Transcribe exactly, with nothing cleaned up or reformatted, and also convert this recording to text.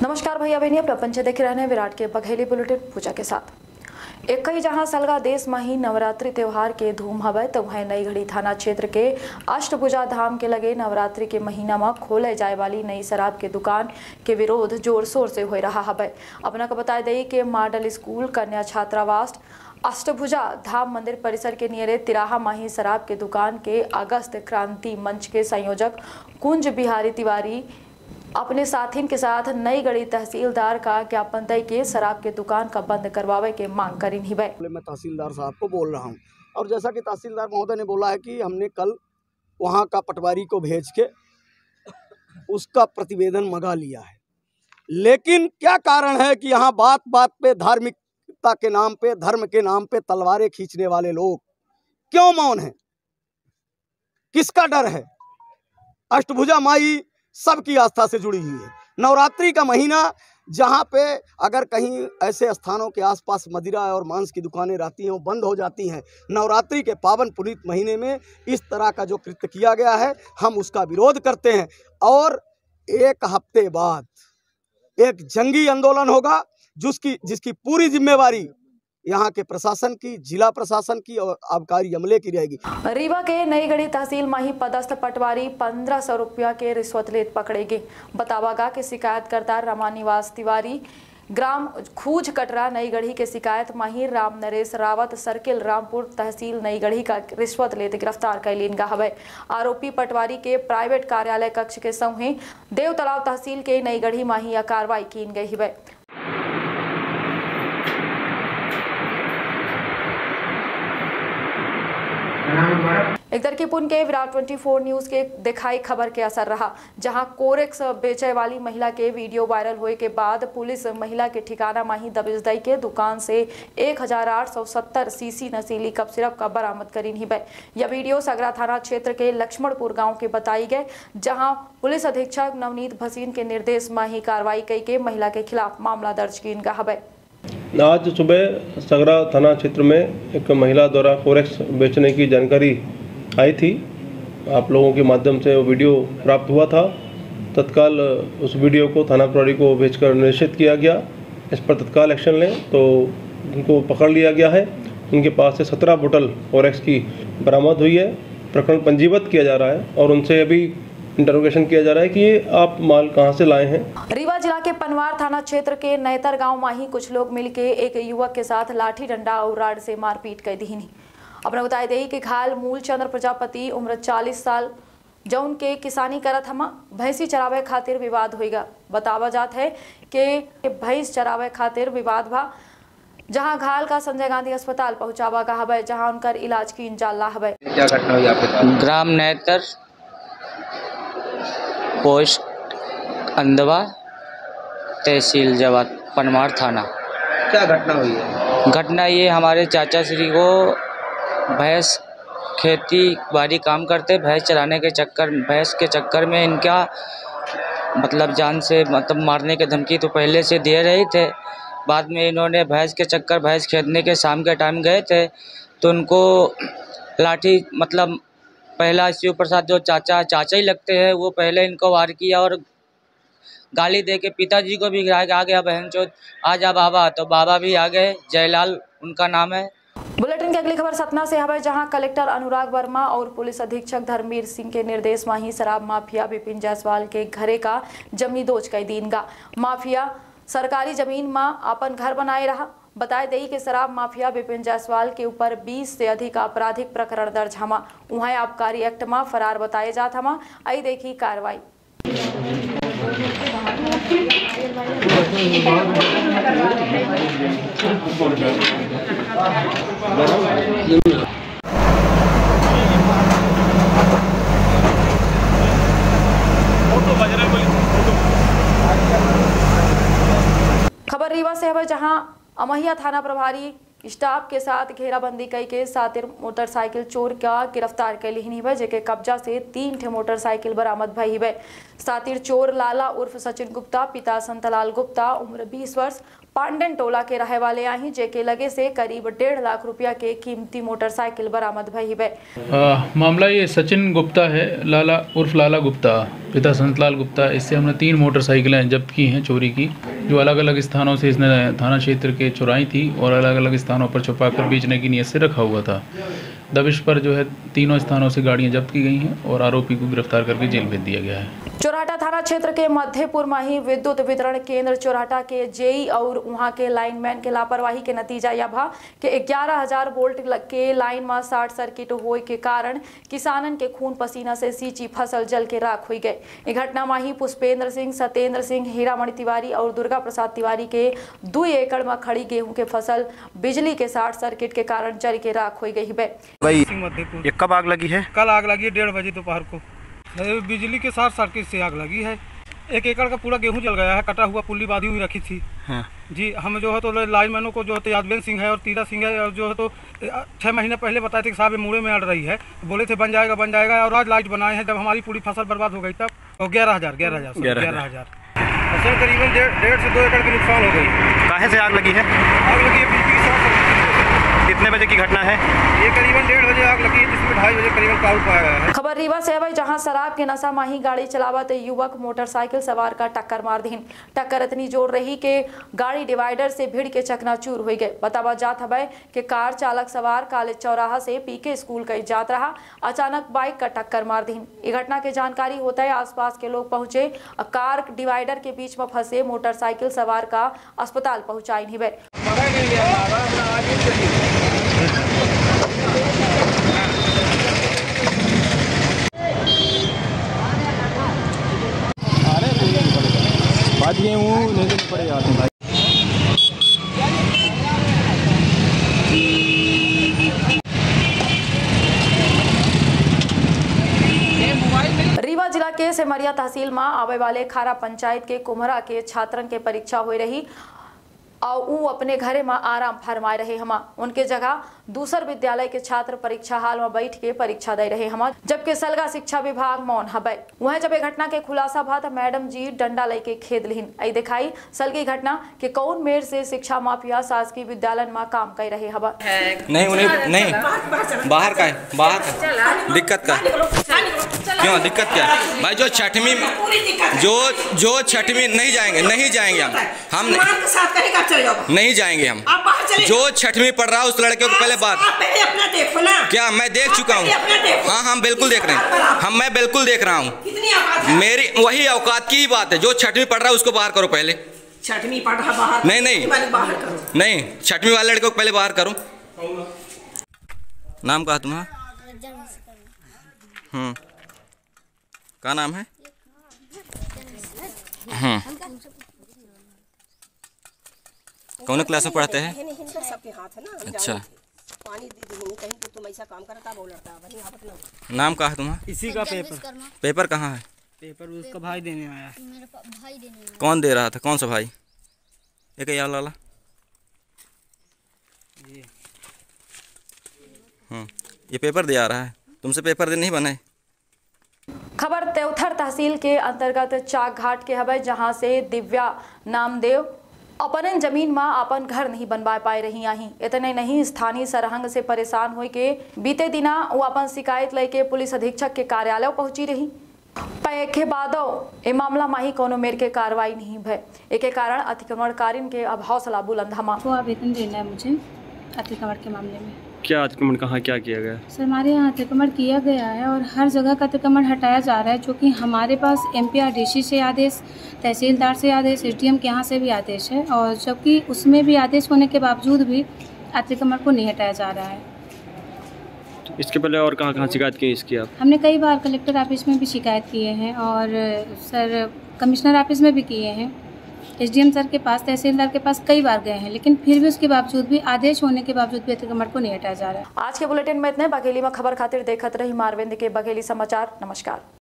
नमस्कार भैया बहनी, अपना पंच देख रहे हैं विराट के बघेली बुलेटिन पूजा के साथ। एक कई जहां सलगा देश में ही नवरात्रि त्योहार के धूम हवे तो वहीं नई घड़ी थाना क्षेत्र के अष्टभुजा धाम के लगे नवरात्रि के महीना में खोले जाए वाली नई शराब के दुकान के विरोध जोर शोर से हो रहा हवे। अपना को बता दें कि मॉडल स्कूल कन्या छात्रावास अष्टभुजा धाम मंदिर परिसर के नियरे तिराहा माही शराब के दुकान के अगस्त क्रांति मंच के संयोजक कुंज बिहारी तिवारी अपने साथियों के साथ नई गढ़ी तहसीलदार का ज्ञापन दे के शराब के दुकान का बंद करवावे के मांग करी ही। मैं तहसीलदार साहब को बोल रहा हूं और जैसा कि तहसीलदार महोदय ने बोला है कि हमने कल वहां का पटवारी को भेज के उसका प्रतिवेदन मंगा लिया है, लेकिन क्या कारण है कि यहाँ बात बात पे धार्मिकता के नाम पे, धर्म के नाम पे तलवारें खींचने वाले लोग क्यों मौन हैं? किसका डर है? अष्टभुजा माई सबकी आस्था से जुड़ी हुई है। नवरात्रि का महीना जहाँ पे अगर कहीं ऐसे स्थानों के आसपास मदिरा और मांस की दुकानें रहती हैं वो बंद हो जाती हैं। नवरात्रि के पावन पुनीत महीने में इस तरह का जो कृत्य किया गया है हम उसका विरोध करते हैं और एक हफ्ते बाद एक जंगी आंदोलन होगा जिसकी जिसकी पूरी जिम्मेवारी यहाँ के प्रशासन की, जिला प्रशासन की और आबकारी अमले की रहेगी। रीवा के नई गढ़ी तहसील में ही पदस्थ पटवारी पंद्रह सौ रुपया के रिश्वत लेत पकड़ेगे। बतावागा के शिकायतकर्ता रमा निवास तिवारी ग्राम खूज कटरा नई गढ़ी के शिकायत माहिर राम नरेश रावत सर्किल रामपुर तहसील नई गढ़ी का रिश्वत लेते गिरफ्तार कैलीन गा हवे। आरोपी पटवारी के प्राइवेट कार्यालय कक्ष के संगे देव तालाब तहसील के नई गढ़ी माही यह कार्रवाई की गई है। एक तरह की पुन के विराट चौबीस न्यूज के दिखाई खबर के असर रहा, जहां कोरेक्स बेचे वाली महिला के वीडियो वायरल हुए के बाद पुलिस महिला के ठिकाना माही दबिश दई के दुकान से एक हजार आठ सौ सत्तर सीसी नशीली कप सिरप का बरामद करी ही है। यह वीडियो सगरा थाना क्षेत्र के लक्ष्मणपुर गांव के बताई गए, जहां पुलिस अधीक्षक नवनीत भसीन के निर्देश में ही कार्रवाई कई के महिला के खिलाफ मामला दर्ज की है। आज सुबह सगरा थाना क्षेत्र में एक महिला द्वारा फोरेक्स बेचने की जानकारी आई थी। आप लोगों के माध्यम से वो वीडियो प्राप्त हुआ था। तत्काल उस वीडियो को थाना प्रभारी को भेजकर निश्चित किया गया। इस पर तत्काल एक्शन लें तो उनको पकड़ लिया गया है। उनके पास से सत्रह बोतल फोरेक्स की बरामद हुई है। प्रकरण पंजीबद्ध किया जा रहा है और उनसे अभी इंटरोगेशन किया जा रहा है कि ये आप माल कहां से लाए हैं। रीवा जिला के पनवार थाना क्षेत्र के नैतर गांव में ही कुछ लोग मिलके एक युवक के साथ लाठी डंडा और राड से मारपीट कर दी। अपने बताई दी कि घायल मूल चंद्र प्रजापति उम्र चालीस साल जौन के किसानी करत हम भैंसी चरावे खातिर विवाद होगा। बतावा जात है कि भैंस चरावे खातिर विवाद भा, जहां घायल का संजय गांधी अस्पताल पहुंचावा का हवे, जहां उनकर इलाज की इंजाला हवे। क्या घटना हुई आपके पास? ग्राम नैतर पोस्ट अंदवा तहसील जवाब पनवार थाना। क्या घटना हुई है? घटना ये हमारे चाचा श्री को भैंस खेती बाड़ी काम करते, भैंस चराने के चक्कर भैंस के चक्कर में इनका मतलब जान से मतलब मारने की धमकी तो पहले से दे रहे थे। बाद में इन्होंने भैंस के चक्कर भैंस खेदने के शाम के टाइम गए थे तो उनको लाठी मतलब पहला शिव प्रसाद जो चाचा चाचा ही लगते हैं वो पहले इनको वार किया और गाली दे के पिताजी को भी गिरा के आ गया बहन चोद आ जा बाबा, तो बाबा भी आ गए। जयलाल उनका नाम है। बुलेटिन की अगली खबर सतना से हवे, जहां कलेक्टर अनुराग वर्मा और पुलिस अधीक्षक धर्मवीर सिंह के निर्देश में ही शराब माफिया विपिन जायसवाल के घरे का जमीन दोज कई दिन गा। माफिया सरकारी जमीन में अपन घर बनाए रहा। बताए दी कि शराब माफिया विपिन जायसवाल के ऊपर बीस से अधिक आपराधिक प्रकरण दर्ज हमा। वहाँ आबकारी एक्ट में फरार बताए जात हमा। आई देखी कार्रवाई। खबर रीवा से है, जहां अमहिया थाना प्रभारी स्टाफ के साथ घेराबंदी कई के सातिर मोटरसाइकिल चोर का गिरफ्तार कैली है, जेके कब्जा से तीन ठे मोटरसाइकिल बरामद भई है। सातिर चोर लाला उर्फ सचिन गुप्ता पिता संतलाल गुप्ता उम्र बीस वर्ष पांडन टोला के रहे वाले आई जेके लगे से करीब डेढ़ लाख रुपया के कीमती मोटरसाइकिल बरामद भई है। मामला ये सचिन गुप्ता है, लाला उर्फ लाला गुप्ता, पिता संतलाल गुप्ता। इससे हमने तीन मोटरसाइकिलें जब्त की हैं चोरी की, जो अलग अलग स्थानों से इसने थाना क्षेत्र के चुराई थी और अलग अलग स्थानों पर छुपाकर बेचने की नीयत से रखा हुआ था। दबिश पर जो है तीनों स्थानों से गाड़ियां जब्त की गई हैं और आरोपी को गिरफ्तार करके जेल भेज दिया गया है। चोराटा थाना क्षेत्र के मध्यपुर माही विद्युत वितरण केंद्र चोराटा के जेई और वहां के लाइनमैन के लापरवाही के नतीजा यह भा कि ग्यारह हजार वोल्ट के लाइन में शॉर्ट सर्किट होए के कारण किसानन के खून पसीना से सींची फसल जल के राख हो गए। ये घटना माही पुष्पेंद्र सिंह, सत्येंद्र सिंह, हीरामणि तिवारी और दुर्गा प्रसाद तिवारी के दो एकड़ में खड़ी गेहूं के फसल बिजली के शॉर्ट सर्किट के कारण जल के राख हो गई है। भाई ये कब आग लगी है? कल आग लगी है डेढ़ बजे दोपहर को। बिजली के शॉर्ट सर्किट से आग लगी है। एक एकड़ का पूरा गेहूं जल गया है, कटा हुआ पुल्ली बांधी हुई रखी थी। हाँ। जी हम जो है तो लाइनमैनों को जो है यादवेंद्र सिंह है और तीरा सिंह है और जो है तो छः महीने पहले बताए थे कि साहब ये मूड़े में अड़ रही है, बोले थे बन जाएगा बन जाएगा और आज लाइट बनाए हैं। जब हमारी पूरी फसल बर्बाद हो गई तब तो ग्यारह हज़ार ग्यारह हज़ार ग्यारह हज़ार फसल करीबन डेढ़ से दो एकड़ की नुकसान हो गई। काहे से आग लगी है? आग लगी है बिजली शॉर्ट सर्किट। कितने बजे की घटना है? ये करीबन डेढ़ बजे आग लगी है, जिसमें ढाई बजे करीबन काबू पाया गया है। खबर रीवा से है जहां शराब के नशा माही गाड़ी चलावत युवक मोटरसाइकिल सवार का टक्कर मार दीन। टक्कर इतनी जोर रही कि गाड़ी डिवाइडर से भिड़ के चकनाचूर हो गए। बतावा जात है कि कार चालक सवार कॉलेज चौराहा से पीके स्कूल कई जात रहा, अचानक बाइक का टक्कर मार दीन। ये घटना की जानकारी होता है आसपास के लोग पहुंचे, कार डिवाइडर के बीच में फंसे मोटरसाइकिल सवार का अस्पताल पहुंचाई नहीं है। बात ये हूँ नहीं पड़ेगा भाई। रीवा जिला के सेमरिया तहसील में आवे वाले खारा पंचायत के कुम्हरा के छात्रन के परीक्षा हो रही और वो अपने घरे में आराम फरमाए रहे हम। उनके जगह दूसर विद्यालय के छात्र परीक्षा हाल में बैठ के परीक्षा दे रहे हम, जबकि सलगा शिक्षा विभाग मौन हबे। वह जब ये घटना के खुलासा भा तो मैडम जी डंडा लेके खेद लिहिन। आई दिखाई सलगी घटना के कौन मेर से शिक्षा माफिया शासकीय विद्यालय में काम कर रहे हबा। नहीं उन्हें नहीं बाहर का है, बाहर का दिक्कत का क्यों दिक्कत क्या है भाई? जो छठवीं जो जो छठवीं नहीं जाएंगे नहीं जाएंगे हम हम नहीं जाएंगे हम। जो छठवीं पढ़ रहा है उस लड़के को पहले बात पहले अपना देखो ना। क्या मैं देख चुका हूँ? हाँ हम बिल्कुल देख रहे हैं, हम मैं बिल्कुल देख रहा हूँ। मेरी वही औकात की बात है। जो छठवीं पढ़ रहा है उसको बाहर करो पहले। छठवीं पढ़ रहा बाहर नहीं नहीं बाहर करो। नहीं छठवीं वाले लड़के को पहले बाहर करो। नाम कहा तुम्हारा? हम्म क्या नाम है? हम्म कौन क्लास में पढ़ते हैं? अच्छा नाम कहा है तुम्हारा? इसी का पेपर पेपर कहाँ है? पेपर उसका भाई देने आया। मेरा भाई देने आया। कौन दे रहा था? कौन सा भाई? एक यार लाला। ये हम्म ये पेपर दे आ रहा है, तुमसे पेपर दे नहीं बने। खबर तेउथर तहसील के अंतर्गत चाक घाट के हवे, जहां से दिव्या नामदेव अपन जमीन में अपन घर नहीं बनवा पाए रही आई। इतने नहीं स्थानीय सरहंग से परेशान हुई के बीते दिना वो अपन शिकायत लेके पुलिस अधीक्षक के कार्यालय पहुंची रही। पैके बादो ए मामला माही कोनो मेर के कार्रवाई नहीं भय। एक कारण अतिक्रमणकारीन के अब हौसला बुलंद हमा। वो आवेदन देना है मुझे अतिक्रमण के मामले में। क्या अतिक्रमण कहाँ क्या किया गया? सर हमारे यहाँ अतिक्रमण किया गया है और हर जगह का अतिक्रमण हटाया जा रहा है, जो कि हमारे पास एमपीआरडीसी से आदेश, तहसीलदार से आदेश, एसडीएम के यहाँ से भी आदेश है और जबकि उसमें भी आदेश होने के बावजूद भी अतिक्रमण को नहीं हटाया जा रहा है। इसके पहले और कहाँ कहाँ शिकायत की इसकी आप? हमने कई बार कलेक्टर ऑफिस में भी शिकायत किए हैं और सर कमिश्नर ऑफिस में भी किए हैं, एसडीएम सर के पास, तहसीलदार के पास कई बार गए हैं, लेकिन फिर भी उसके बावजूद भी आदेश होने के बावजूद भी अतिक्रमण को नहीं हटाया जा रहा है। आज के बुलेटिन में इतने। बघेली में खबर खातिर देखत रही मारविंद के बघेली समाचार। नमस्कार।